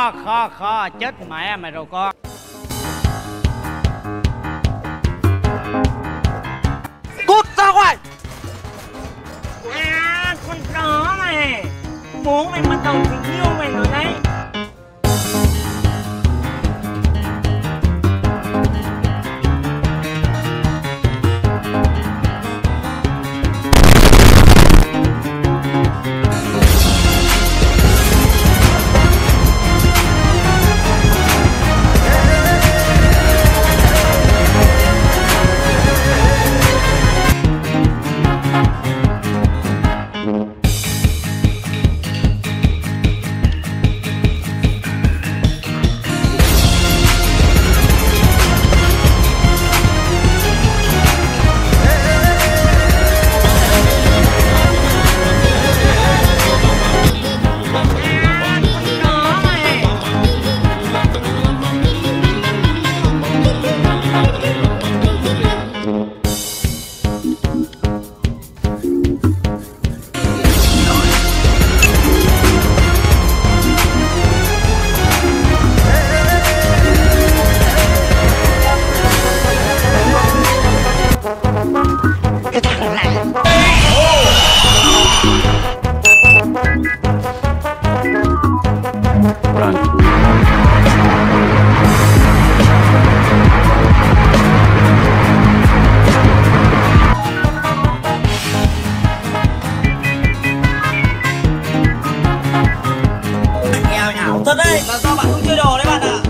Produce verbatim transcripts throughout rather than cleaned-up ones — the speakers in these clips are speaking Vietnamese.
Kho kho kho chết mẹ mày rồi con. Cút ra ngoài. À, con chó mày. Bố mày bắt đầu tình yêu mày rồi đấy. Thật đấy, là do bạn không chơi đồ đấy bạn ạ.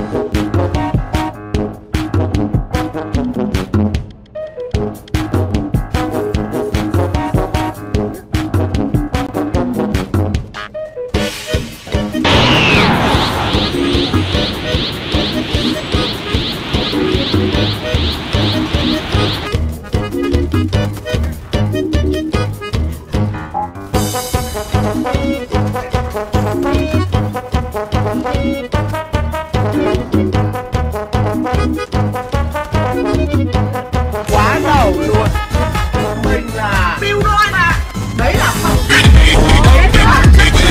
Quá ngầu luôn. Mình là Bill Đôi mà. Đấy là không. Đấy là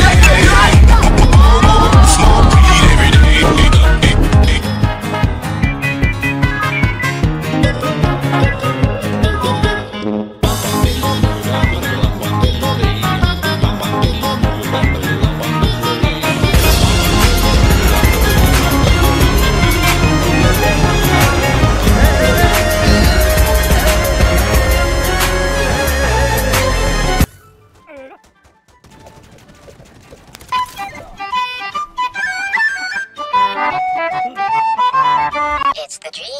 It's the dream.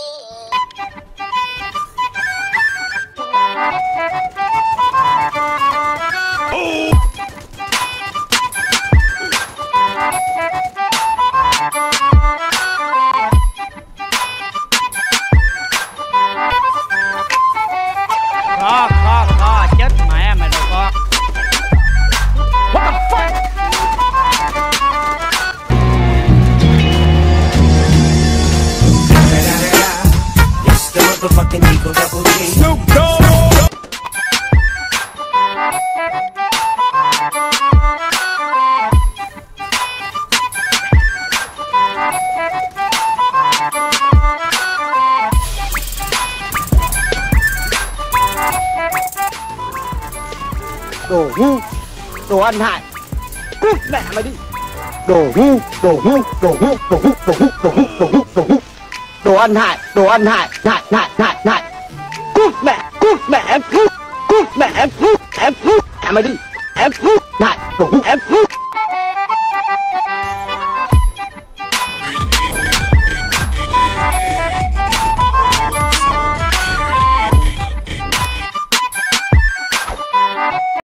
Kho kho kho chết mẹ mày rồi con. What the fuck? It's the motherfucking Eagle Double G. Snoop Dogg. Đồ ngu, đồ ăn hại, cút mẹ mày đi. Đồ ngu, đồ ngu, đồ ngu, đồ ngu, đồ ngu, đồ ngu, đồ ngu, đồ ngu. Đồ ăn hại, đồ ăn hại, hại, hại, hại, hại. Cút mẹ, cút mẹ, cút, cút mẹ.